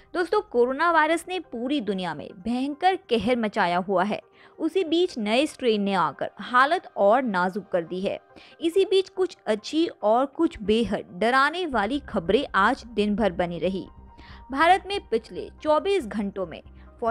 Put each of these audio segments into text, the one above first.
दोस्तों, corona virus ने पूरी दुनिया में भयंकर कहर मचाया हुआ है। उसी बीच नए स्ट्रेन ने आकर हालत और नाजुक कर दी है। इसी बीच कुछ अच्छी और कुछ बेहद डराने वाली खबरें आज दिन भर बनी रही। भारत में पिछले 24 घंटों में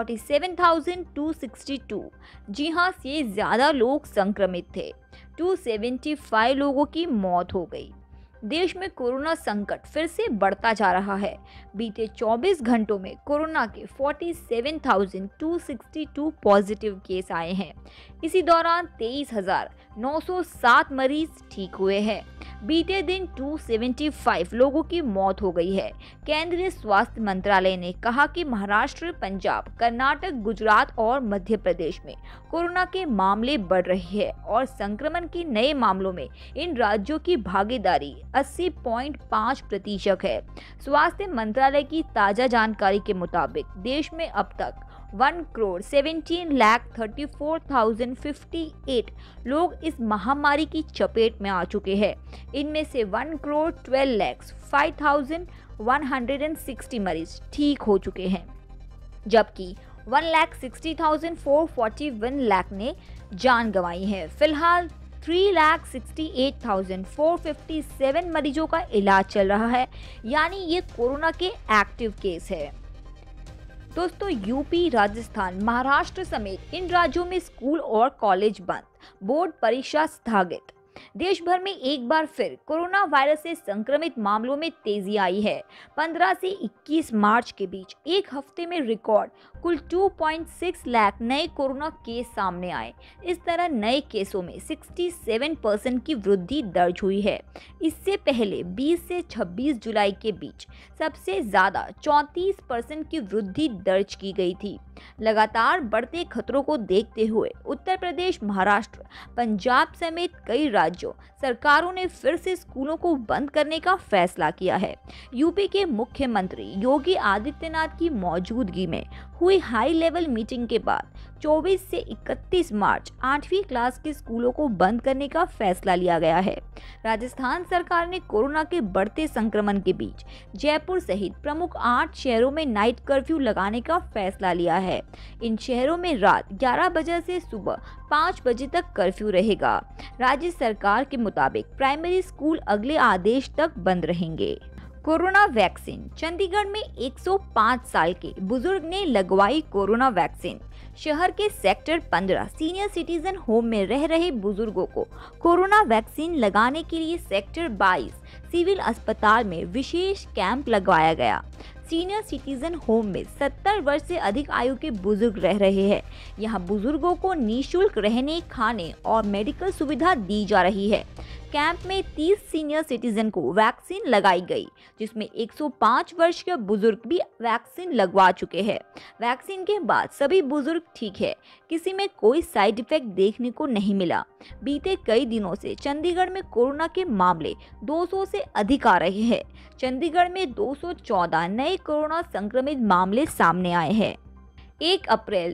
47,262, जी हाँ, से ज्यादा लोग संक्रमित थे। 275 लोगों की मौत हो गई। देश में कोरोना संकट फिर से बढ़ता जा रहा है। बीते 24 घंटों में कोरोना के 47,262 पॉजिटिव केस आए हैं। इसी दौरान 23,907 मरीज ठीक हुए हैं। बीते दिन 275 लोगों की मौत हो गई है। केंद्रीय स्वास्थ्य मंत्रालय ने कहा कि महाराष्ट्र, पंजाब, कर्नाटक, गुजरात और मध्य प्रदेश में कोरोना के मामले बढ़ रहे हैं और संक्रमण के नए मामलों में इन राज्यों की भागीदारी 80.5% है। स्वास्थ्य मंत्रालय की ताजा जानकारी के मुताबिक देश में अब तक 1,17,34,058 लोग इस महामारी की चपेट में आ चुके हैं। इनमें से 1,12,05,160 मरीज ठीक हो चुके हैं, जबकि 1,60,441 ने जान गंवाई है। फिलहाल 3,68,457 मरीजों का इलाज चल रहा है, यानी ये कोरोना के एक्टिव केस है। दोस्तों, यूपी, राजस्थान, महाराष्ट्र समेत इन राज्यों में स्कूल और कॉलेज बंद, बोर्ड परीक्षा स्थगित। देश भर में एक बार फिर कोरोना वायरस से संक्रमित मामलों में तेजी आई है। 15 से 21 मार्च के बीच एक हफ्ते में रिकॉर्ड कुल 2.6 लाख नए कोरोना केस सामने आए। इस तरह नए केसों में 67% की वृद्धि दर्ज हुई है। इससे पहले 20 से 26 जुलाई के बीच सबसे ज्यादा 34% की वृद्धि दर्ज की गई थी। लगातार बढ़ते खतरों को देखते हुए उत्तर प्रदेश, महाराष्ट्र, पंजाब समेत कई राज्यों सरकारों ने फिर से स्कूलों को बंद करने का फैसला किया है। यूपी के मुख्यमंत्री योगी आदित्यनाथ की मौजूदगी में हुई हाई लेवल मीटिंग के बाद 24 से 31 मार्च 8वीं क्लास के स्कूलों को बंद करने का फैसला लिया गया है। राजस्थान सरकार ने कोरोना के बढ़ते संक्रमण के बीच जयपुर सहित प्रमुख 8 शहरों में नाइट कर्फ्यू लगाने का फैसला लिया है। इन शहरों में रात 11 बजे से सुबह 5 बजे तक कर्फ्यू रहेगा। राज्य सरकार के मुताबिक प्राइमरी स्कूल अगले आदेश तक बंद रहेंगे। Corona vaccine. चंडीगढ़ में 105 साल के बुजुर्ग ने लगवाई कोरोना वैक्सीन। शहर के सेक्टर 15 सीनियर सिटीजन होम में रह रहे बुजुर्गों को कोरोना वैक्सीन लगाने के लिए सेक्टर 22 सिविल अस्पताल में विशेष कैंप लगवाया गया। सीनियर सिटीजन होम में 70 वर्ष से अधिक आयु के बुजुर्ग रह रहे हैं। यहाँ बुजुर्गों को निःशुल्क रहने, खाने और मेडिकल सुविधा दी जा रही है। कैंप में 30 सीनियर सिटीजन को वैक्सीन लगाई गई, जिसमें 105 वर्ष के बुजुर्ग भी वैक्सीन लगवा चुके हैं। वैक्सीन के बाद सभी बुजुर्ग ठीक है, किसी में कोई साइड इफेक्ट देखने को नहीं मिला। बीते कई दिनों से चंडीगढ़ में कोरोना के मामले 200 से अधिक आ रहे हैं। चंडीगढ़ में 214 नए कोरोना संक्रमित मामले सामने आए हैं। 1 अप्रैल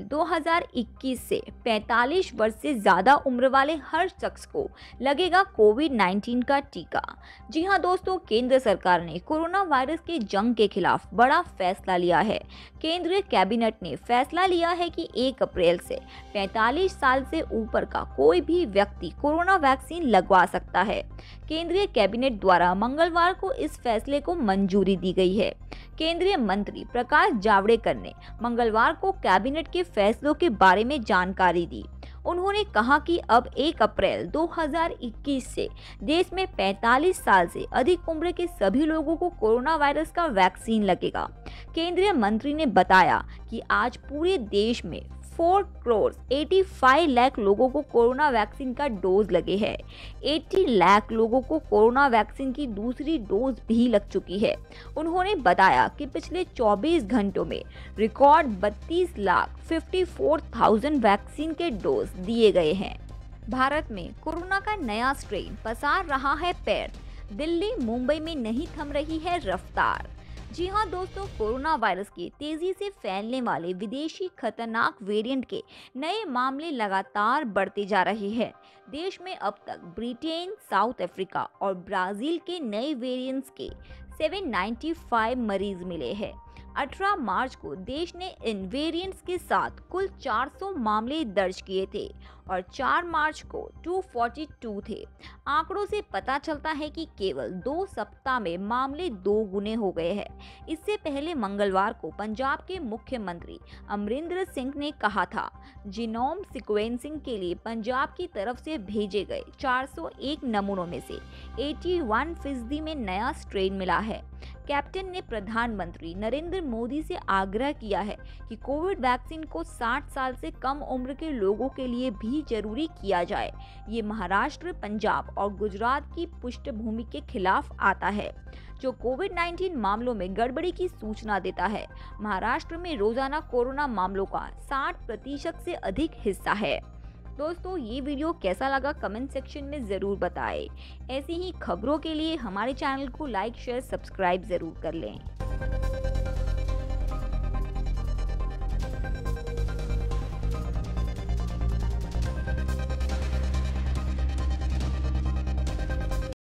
2021 से 45 वर्ष से ज्यादा उम्र वाले हर शख्स को लगेगा कोविड-19 का टीका। जी हां दोस्तों, केंद्र सरकार ने कोरोना वायरस के जंग के खिलाफ बड़ा फैसला लिया है। केंद्रीय कैबिनेट ने फैसला लिया है कि 1 अप्रैल से 45 साल से ऊपर का कोई भी व्यक्ति कोरोना वैक्सीन लगवा सकता है। केंद्रीय कैबिनेट द्वारा मंगलवार को इस फैसले को मंजूरी दी गई है। केंद्रीय मंत्री प्रकाश जावड़ेकर ने मंगलवार को कैबिनेट के फैसलों के बारे में जानकारी दी। उन्होंने कहा कि अब 1 अप्रैल 2021 से देश में 45 साल से अधिक उम्र के सभी लोगों को कोरोना वायरस का वैक्सीन लगेगा। केंद्रीय मंत्री ने बताया कि आज पूरे देश में 4 करोड़ 85 लाख लोगों को कोरोना वैक्सीन का डोज लगे हैं। 80 लाख लोगों को कोरोना वैक्सीन की दूसरी डोज भी लग चुकी है। उन्होंने बताया कि पिछले 24 घंटों में रिकॉर्ड 32,54,000 वैक्सीन के डोज दिए गए हैं। भारत में कोरोना का नया स्ट्रेन पसार रहा है पैर। दिल्ली, मुंबई में नहीं थम रही है रफ्तार। जी हाँ दोस्तों, कोरोना वायरस के तेजी से फैलने वाले विदेशी खतरनाक वेरिएंट के नए मामले लगातार बढ़ते जा रहे हैं। देश में अब तक ब्रिटेन, साउथ अफ्रीका और ब्राजील के नए वेरिएंट्स के 795 मरीज मिले हैं। 18 मार्च को देश ने इन वेरिएंट्स के साथ कुल 400 मामले दर्ज किए थे और 4 मार्च को 242 थे। आंकड़ों से पता चलता है कि केवल 2 सप्ताह में मामले 2 गुने हो गए हैं। इससे पहले मंगलवार को पंजाब के मुख्यमंत्री अमरिंदर सिंह ने कहा था, जीनोम सीक्वेंसिंग के लिए पंजाब की तरफ से भेजे गए 401 नमूनों में से 81% में नया स्ट्रेन मिला है। कैप्टन ने प्रधानमंत्री नरेंद्र मोदी से आग्रह किया है कि कोविड वैक्सीन को 60 साल से कम उम्र के लोगों के लिए भी जरूरी किया जाए। ये महाराष्ट्र, पंजाब और गुजरात की पृष्ठभूमि के खिलाफ आता है, जो कोविड-19 मामलों में गड़बड़ी की सूचना देता है। महाराष्ट्र में रोजाना कोरोना मामलों का 60% से अधिक हिस्सा है। दोस्तों, ये वीडियो कैसा लगा कमेंट सेक्शन में ज़रूर बताएं। ऐसी ही खबरों के लिए हमारे चैनल को लाइक, शेयर, सब्सक्राइब ज़रूर कर लें।